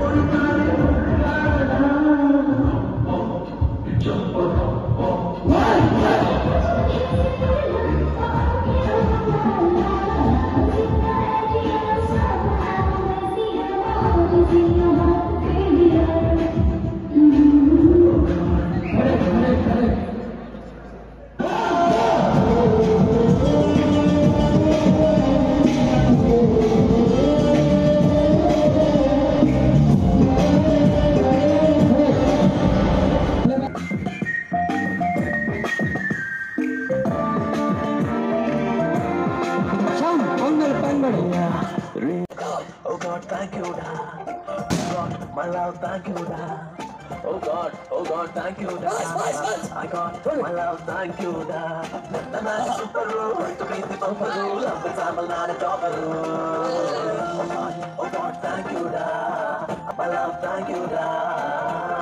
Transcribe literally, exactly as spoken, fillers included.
Oh God, thank you, da. Oh God, my love, thank you, da. Oh God, oh God, thank you, da. I got my love, thank you, da. The man is super rude, to be the bumper rule, love the time, not a dopper rule. Oh God, oh God, thank you, da. My love, thank you, da.